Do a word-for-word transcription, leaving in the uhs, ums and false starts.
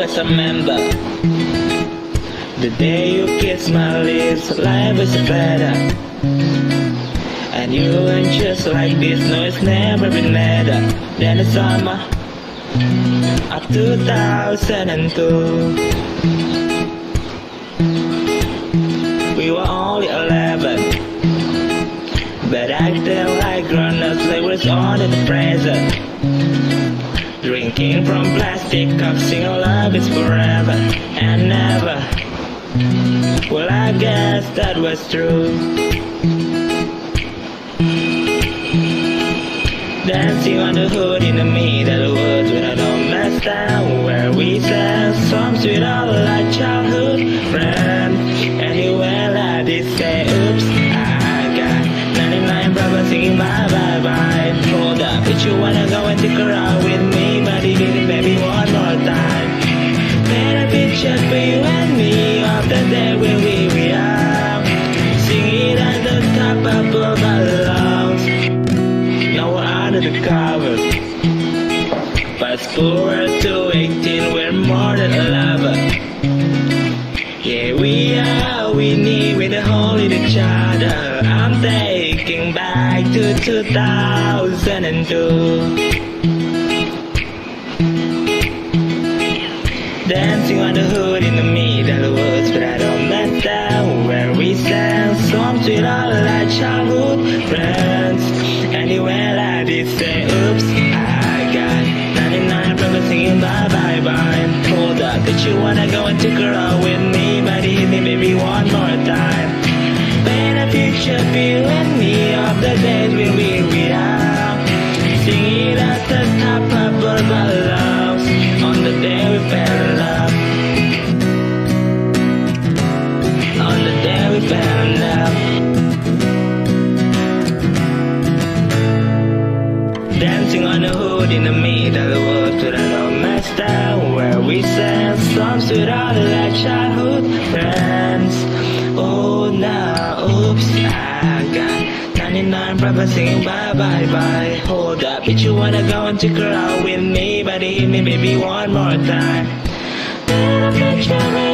always remember the day you kissed my lips. Life is better, and you ain't just like this. No, it's never been better than the summer of two thousand two. We were only eleven, but acting like grown-ups, like we're on in the present. Drinking from plastic cups, singing love is forever and never. Well, I guess that was true. Dancing on the hood in the middle of the woods when I don't mess down, where we sang songs with all our childhood friends. Anywhere like this, say oops, I got ninety-nine brothers singing bye bye bye. Hold up, if you wanna go and take around with me, but you didn't, baby, one more time. Paint a picture for you and me of the day when we were young, singing at the top of our lungs. Now we're out of the covers. Fast forward to eighteen, we're more than eleven. Yeah, we are, we need, we're the holy each other. I'm taking back to two thousand two. Dancing on the hood in the middle of the woods, but I don't mess down, where we sang songs with all our childhood friends. Anywhere like this, say oops, I got ninety-nine brothers singing bye bye bye. Hold up, did you wanna go and take a roll with me, but hit me baby one more time. Paint a picture for you and me of the days when we were young, singing at the top of our lungs on the day we fell in love. On the day we fell in love. Dancing on the hood in the middle of the woods with a little mess down, where we sang songs with all our childhood friends. Oh now, oops, I got ninety-nine brothers singing bye bye bye. Hold up, bitch, you wanna go and take her out with me, but hit me baby one more time.